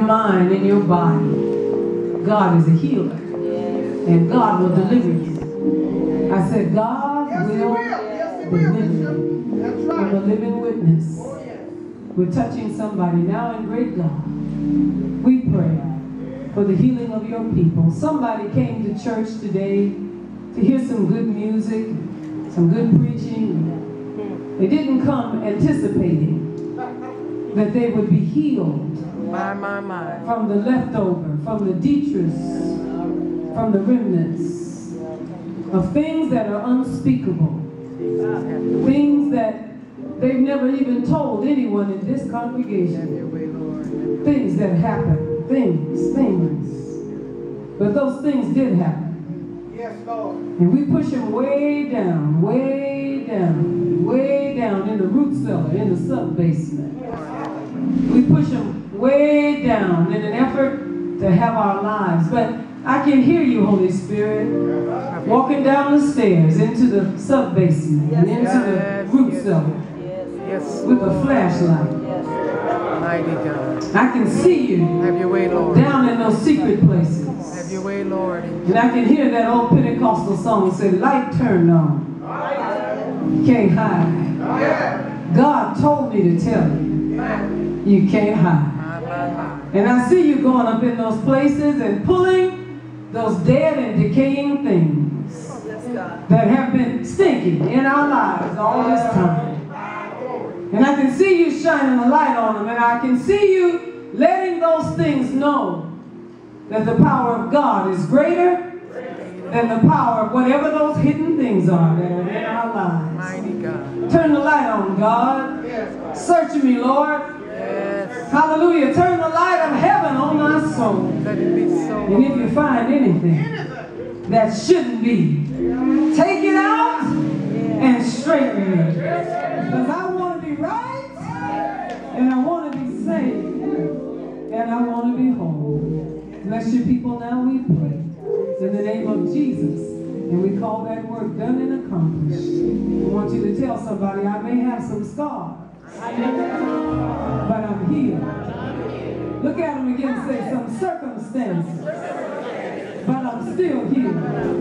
mind, in your body. God is a healer. And God will deliver you. I said, God will deliver you. I'm a living witness. We're touching somebody now, and great God, we pray for the healing of your people. Somebody came to church today to hear some good music, some good preaching. They didn't come anticipating that they would be healed from the leftover, from the detritus, from the remnants of things that are unspeakable, things that they've never even told anyone in this congregation, things that happen. Things. But those things did happen. Yes, Lord. And we push them way down in the root cellar, in the sub-basement. We push them way down in an effort to have our lives. But I can hear you, Holy Spirit, walking down the stairs into the sub-basement and into the root cellar with a flashlight. Mighty God. I can see you Have your way, Lord. down in those secret places. Have your way, Lord. And I can hear that old Pentecostal song say, light turned on. Can't hide. God told me to tell you, you can't hide. And I see you going up in those places and pulling those dead and decaying things that have been stinking in our lives all this time. And I can see you shining a light on them, and I can see you letting those things know that the power of God is greater than the power of whatever those hidden things are that are in our lives. Mighty God. Turn the light on, God. Search me, Lord. Yes. Hallelujah. Turn the light of heaven on my soul. Let it be so. And if you find anything that shouldn't be, take it out and straighten it. Because I want to be right, and I want to be saved, and I want to be whole. Bless your people now, we pray. In the name of Jesus. And we call that work done and accomplished. I want you to tell somebody, I may have some scars, but I'm healed. Look at them again and say, some circumstances, but I'm still healed.